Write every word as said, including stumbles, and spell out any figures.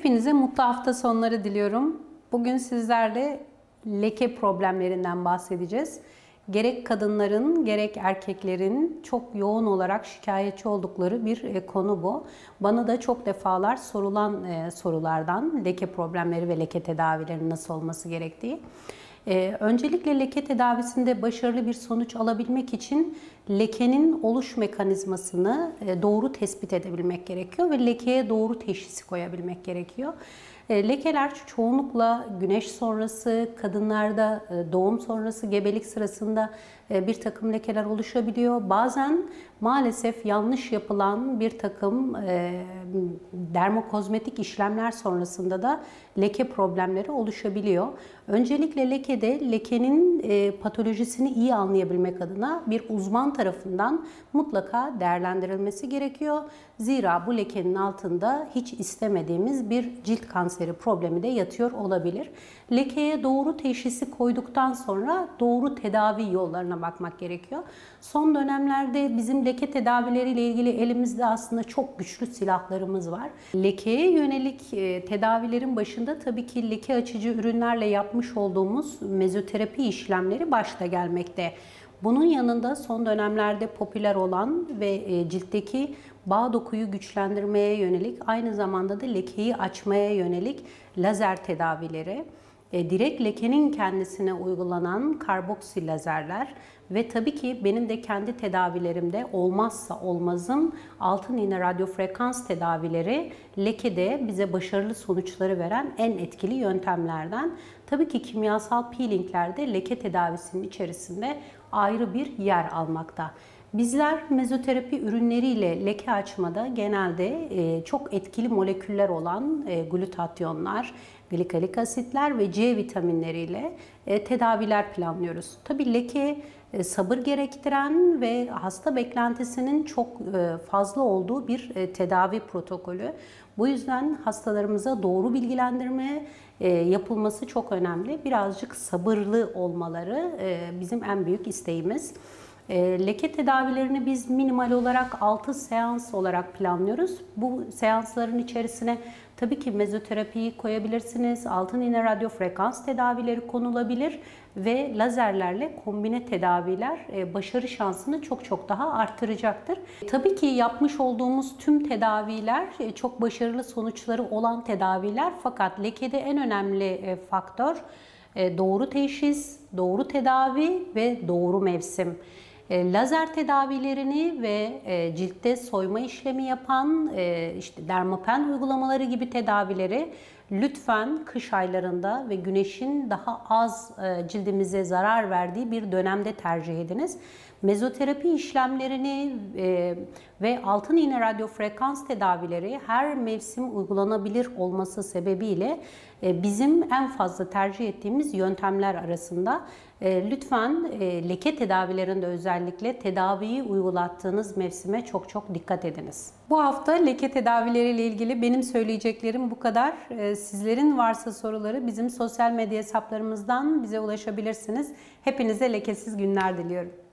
Hepinize mutlu hafta sonları diliyorum. Bugün sizlerle leke problemlerinden bahsedeceğiz. Gerek kadınların gerek erkeklerin çok yoğun olarak şikayetçi oldukları bir konu bu. Bana da çok defalar sorulan sorulardan leke problemleri ve leke tedavilerinin nasıl olması gerektiği. Ee, öncelikle leke tedavisinde başarılı bir sonuç alabilmek için lekenin oluş mekanizmasını e, doğru tespit edebilmek gerekiyor ve lekeye doğru teşhisi koyabilmek gerekiyor. E, lekeler çoğunlukla güneş sonrası, kadınlarda e, doğum sonrası, gebelik sırasında e, bir takım lekeler oluşabiliyor. Bazen maalesef yanlış yapılan bir takım e, dermokozmetik işlemler sonrasında da leke problemleri oluşabiliyor. Öncelikle lekede lekenin e, patolojisini iyi anlayabilmek adına bir uzman tarafından mutlaka değerlendirilmesi gerekiyor. Zira bu lekenin altında hiç istemediğimiz bir cilt kanseri problemi de yatıyor olabilir. Lekeye doğru teşhisi koyduktan sonra doğru tedavi yollarına bakmak gerekiyor. Son dönemlerde bizim leke tedavileriyle ilgili elimizde aslında çok güçlü silahlarımız var. Lekeye yönelik e, tedavilerin başında tabii ki leke açıcı ürünlerle yapmış olduğumuz mezoterapi işlemleri başta gelmekte. Bunun yanında son dönemlerde popüler olan ve ciltteki bağ dokuyu güçlendirmeye yönelik, aynı zamanda da lekeyi açmaya yönelik lazer tedavileri, direkt lekenin kendisine uygulanan karboksi lazerler ve tabii ki benim de kendi tedavilerimde olmazsa olmazım altın iğne radyofrekans tedavileri lekede bize başarılı sonuçları veren en etkili yöntemlerden. Tabii ki kimyasal peelingler de leke tedavisinin içerisinde ayrı bir yer almakta. Bizler mezoterapi ürünleriyle leke açmada genelde çok etkili moleküller olan glutatyonlar, glikolik asitler ve C vitaminleriyle tedaviler planlıyoruz. Tabii leke sabır gerektiren ve hasta beklentisinin çok fazla olduğu bir tedavi protokolü. Bu yüzden hastalarımıza doğru bilgilendirme yapılması çok önemli. Birazcık sabırlı olmaları bizim en büyük isteğimiz. Leke tedavilerini biz minimal olarak altı seans olarak planlıyoruz. Bu seansların içerisine tabii ki mezoterapiyi koyabilirsiniz. Altın iğne radyofrekans tedavileri konulabilir ve lazerlerle kombine tedaviler başarı şansını çok çok daha arttıracaktır. Tabii ki yapmış olduğumuz tüm tedaviler çok başarılı sonuçları olan tedaviler, fakat lekede en önemli faktör doğru teşhis, doğru tedavi ve doğru mevsim. Lazer tedavilerini ve ciltte soyma işlemi yapan işte dermapen uygulamaları gibi tedavileri lütfen kış aylarında ve güneşin daha az cildimize zarar verdiği bir dönemde tercih ediniz. Mezoterapi işlemlerini ve altın iğne radyofrekans tedavileri her mevsim uygulanabilir olması sebebiyle bizim en fazla tercih ettiğimiz yöntemler arasında. Lütfen leke tedavilerinde özellikle tedaviyi uygulattığınız mevsime çok çok dikkat ediniz. Bu hafta leke tedavileriyle ilgili benim söyleyeceklerim bu kadar. Sizlerin varsa soruları bizim sosyal medya hesaplarımızdan bize ulaşabilirsiniz. Hepinize lekesiz günler diliyorum.